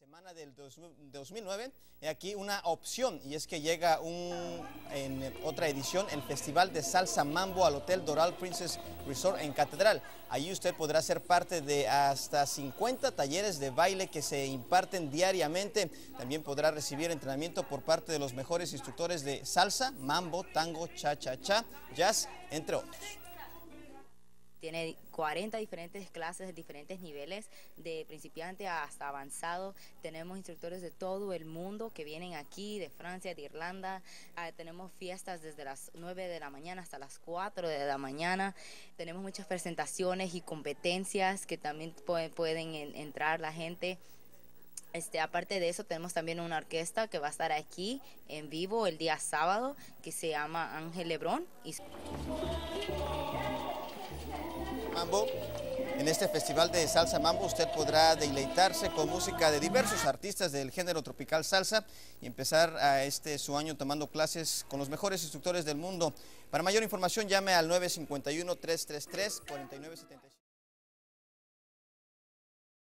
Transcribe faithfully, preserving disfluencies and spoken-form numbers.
semana del dos mil nueve, he aquí una opción, y es que llega un, en otra edición el Festival de Salsa Mambo al Hotel Doral Princess Resort en Catedral. Allí usted podrá ser parte de hasta cincuenta talleres de baile que se imparten diariamente. También podrá recibir entrenamiento por parte de los mejores instructores de salsa, mambo, tango, cha-cha-cha, jazz, entre otros. Tiene cuarenta diferentes clases de diferentes niveles, de principiante hasta avanzado. Tenemos instructores de todo el mundo que vienen aquí, de Francia, de Irlanda. Uh, tenemos fiestas desde las nueve de la mañana hasta las cuatro de la mañana. Tenemos muchas presentaciones y competencias que también pueden, pueden en, entrar la gente. Este, aparte de eso, tenemos también una orquesta que va a estar aquí en vivo el día sábado, que se llama Ángel Lebrón. Y Mambo. En este festival de salsa mambo usted podrá deleitarse con música de diversos artistas del género tropical salsa y empezar a este su año tomando clases con los mejores instructores del mundo. Para mayor información llame al nueve cinco uno, tres tres tres, cuatro nueve siete cinco.